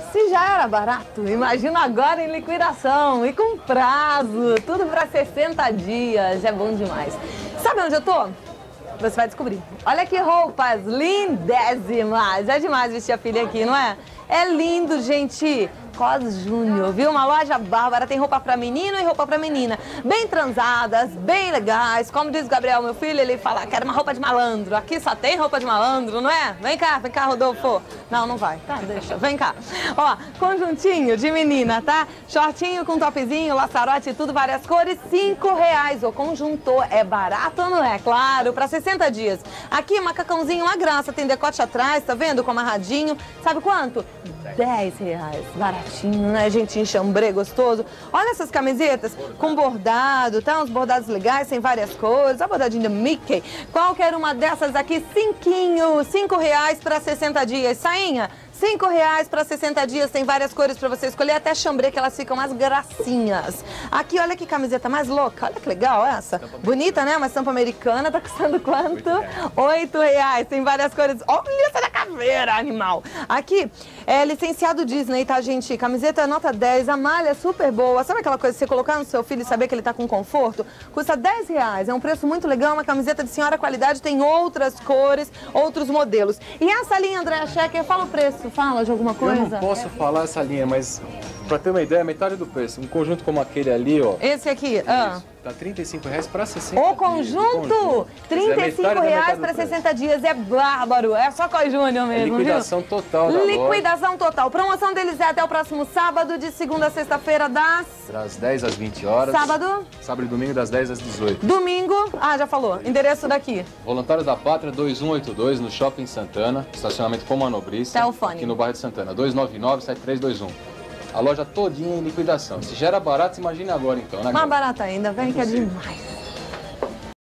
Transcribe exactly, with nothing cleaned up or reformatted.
Se já era barato, imagina agora em liquidação e com prazo, tudo para sessenta dias, é bom demais. Sabe onde eu tô? Você vai descobrir. Olha que roupas lindésimas, é demais vestir a filha aqui, não é? É lindo, gente. Cos Júnior, viu? Uma loja bárbara, tem roupa pra menino e roupa pra menina. Bem transadas, bem legais. Como diz o Gabriel, meu filho, ele fala, quero uma roupa de malandro. Aqui só tem roupa de malandro, não é? Vem cá, vem cá, Rodolfo. Não, não vai. Tá, deixa. Vem cá. Ó, conjuntinho de menina, tá? Shortinho com topzinho, laçarote e tudo, várias cores, cinco reais. O conjunto é barato ou não é? Claro, pra sessenta dias. Aqui, macacãozinho, uma graça. Tem decote atrás, tá vendo? Com amarradinho. Sabe quanto? dez reais. Baratinho, né, gente? Em chambré, gostoso. Olha essas camisetas com bordado, tá? Uns bordados legais, tem várias cores. A bordadinha do Mickey. Qualquer uma dessas aqui, cinquinho. Cinco reais para sessenta dias. Sainha, cinco reais para sessenta dias, tem várias cores para você escolher, até chambré que elas ficam mais gracinhas. Aqui, olha que camiseta mais louca, olha que legal essa. Bonita, né? Uma estampa americana, tá custando quanto? Oito reais, tem várias cores. Olha essa da caveira, animal. Aqui, é licenciado Disney, tá, gente? Camiseta nota dez, a malha é super boa. Sabe aquela coisa de você colocar no seu filho e saber que ele tá com conforto? Custa dez reais, é um preço muito legal, uma camiseta de senhora qualidade, tem outras cores, outros modelos. E essa linha, Andréa Schecker, fala o preço. Fala de alguma coisa? Eu não posso falar essa linha, mas pra ter uma ideia, metade do preço. Um conjunto como aquele ali, ó. Esse aqui, ah. Tá trinta e cinco reais para sessenta o dias. Conjunto? O conjunto! trinta e cinco reais para sessenta dias, é bárbaro. É só Cos Júnior mesmo, é liquidação viu? total da Liquidação loja. total. Promoção deles é até o próximo sábado, de segunda a sexta-feira, das... Das dez às vinte horas. Sábado? Sábado e domingo, das dez às dezoito. Domingo? Ah, já falou. Endereço daqui. Voluntários da Pátria, dois um oito dois, no Shopping Santana. Estacionamento com manobrista. Telefone. Aqui no bairro de Santana. dois nove nove, sete três dois um. A loja todinha em liquidação. Se já era barato, imagine agora então, né? Mais barato ainda, vem que é demais.